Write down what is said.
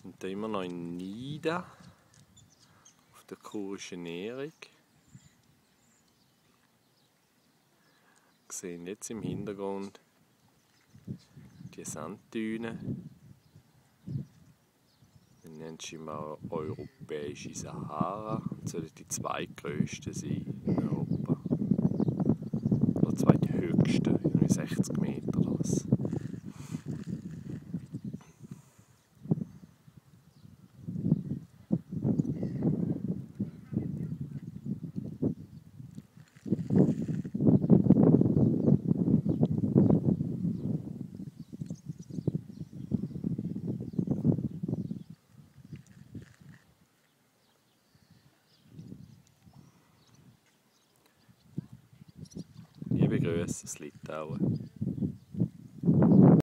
sind hier immer noch in Nida auf der Kurischen Nehrung. Wir sehen jetzt im Hintergrund die Sanddünen. Wir nennen es scheinbar europäische Sahara. Das sollen die zweitgrössten sein in Europa. Oder zweithöchsten, irgendwie 60 Meter oder was. Liebe Grüße aus Litauen.